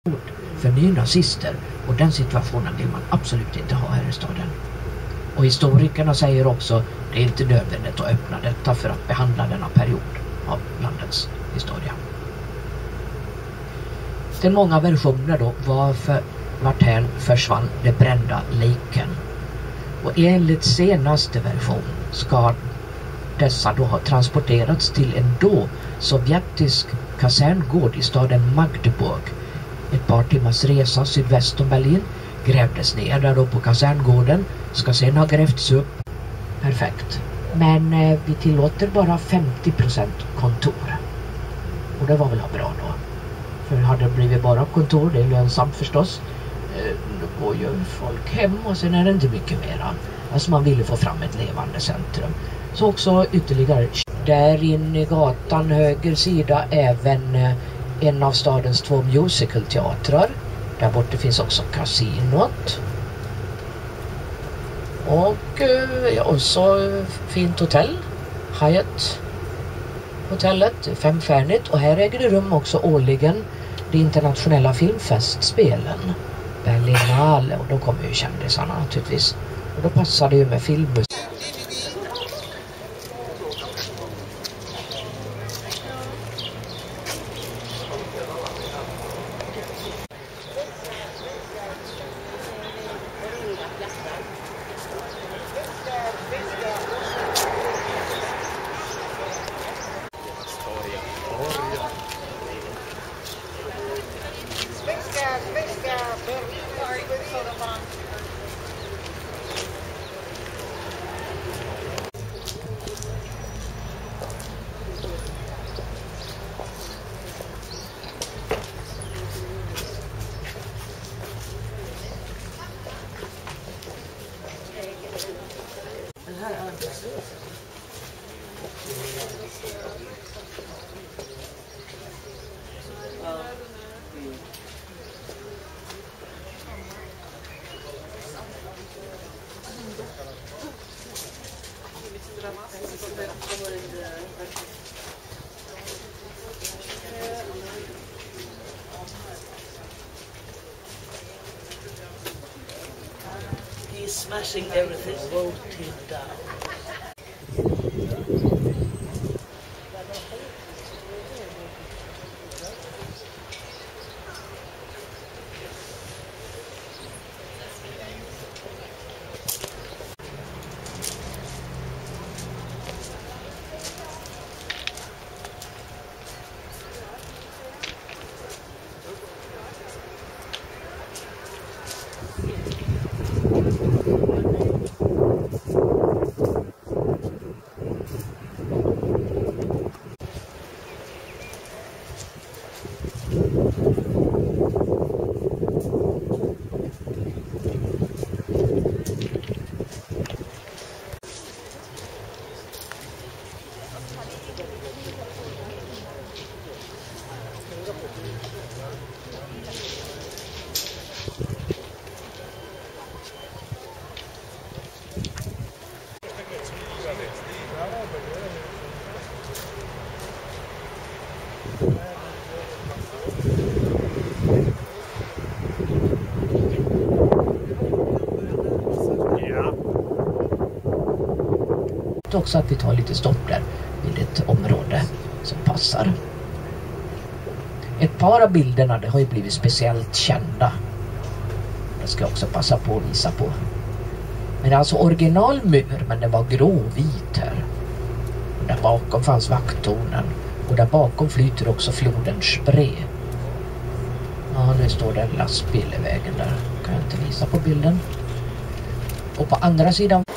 för nynazister, och den situationen vill man absolut inte ha här i staden. Och historikerna säger också att det är inte nödvändigt att öppna detta för att behandla denna period av landets historia. Till många versioner då, varthän försvann de brända liken. Och enligt senaste version ska dessa då ha transporterats till en då sovjetisk kaserngård i staden Magdeburg. Ett par timmars resa sydväst om Berlin, grävdes ner där då på kaserngården, ska sen ha grävts upp. Perfekt. Men vi tillåter bara 50% kontor. Och det var väl bra då. För hade det blivit bara kontor, det är lönsamt förstås. Då går ju folk hem och sen är det inte mycket mera. Alltså man ville få fram ett levande centrum. Så också ytterligare. Där inne i gatan höger sida även en av stadens 2 musicalteatrar. Där borta finns också kasinot. Och så fint hotell. Hyatt hotellet, 5-stjärnigt. Och här äger det rum också årligen de internationella filmfestspelen. Berlinale, och då kommer ju kändisarna naturligtvis. Och då passar det ju med filmmusik. He's smashing everything, wrote him down. Också att vi tar lite stopp där vid ett område som passar. Ett par av bilderna det har ju blivit speciellt kända. Det ska jag också passa på att visa på. Men det är alltså originalmur, men den var gråvit här. Och där bakom fanns vakttornen. Och där bakom flyter också floden Spree. Ja, nu står det en lastbil i vägen där. Kan jag inte visa på bilden. Och på andra sidan